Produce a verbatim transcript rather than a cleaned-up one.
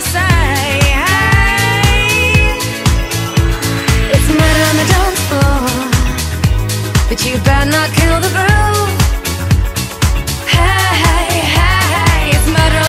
side. It's murder on the dance floor, but you better not kill the groove.